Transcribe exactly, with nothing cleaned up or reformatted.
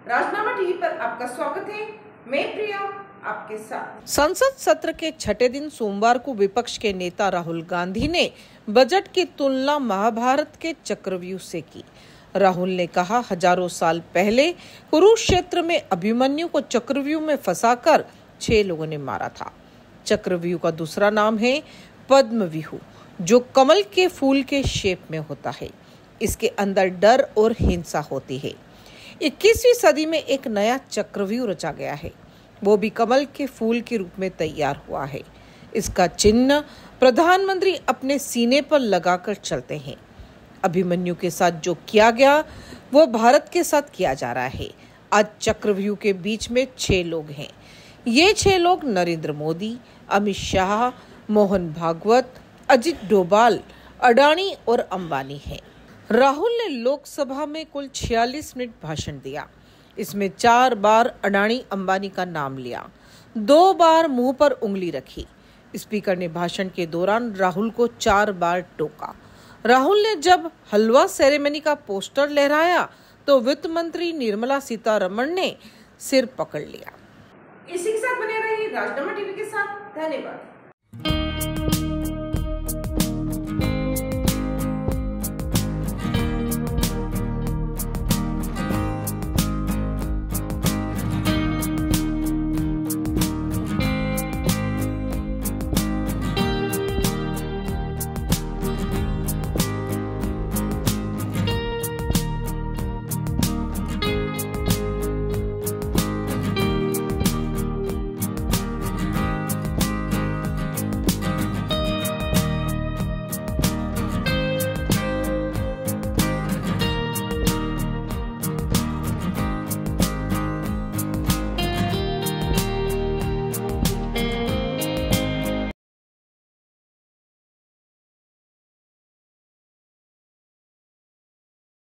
राजनामा TV पर आपका स्वागत है। मैं प्रिया आपके साथ। संसद सत्र के छठे दिन सोमवार को विपक्ष के नेता राहुल गांधी ने बजट की तुलना महाभारत के चक्रव्यूह से की। राहुल ने कहा, हजारों साल पहले कुरुक्षेत्र में अभिमन्यु को चक्रव्यूह में फंसाकर छह लोगों ने मारा था। चक्रव्यूह का दूसरा नाम है पद्मव्यूह, जो कमल के फूल के शेप में होता है। इसके अंदर डर और हिंसा होती है। इक्कीसवीं सदी में एक नया चक्रव्यूह रचा गया है, वो भी कमल के फूल के रूप में तैयार हुआ है। इसका चिन्ह प्रधानमंत्री अपने सीने पर लगाकर चलते हैं। अभिमन्यु के साथ जो किया गया वो भारत के साथ किया जा रहा है। आज चक्रव्यूह के बीच में छह लोग हैं। ये छह लोग नरेंद्र मोदी, अमित शाह, मोहन भागवत, अजित डोभाल, अडानी और अंबानी हैं। राहुल ने लोकसभा में कुल छियालीस मिनट भाषण दिया। इसमें चार बार अडानी अंबानी का नाम लिया, दो बार मुंह पर उंगली रखी। स्पीकर ने भाषण के दौरान राहुल को चार बार टोका। राहुल ने जब हलवा सेरेमनी का पोस्टर लहराया तो वित्त मंत्री निर्मला सीतारमण ने सिर पकड़ लिया। इसी के साथ बने रहिए राजनामा टीवी के साथ। धन्यवाद।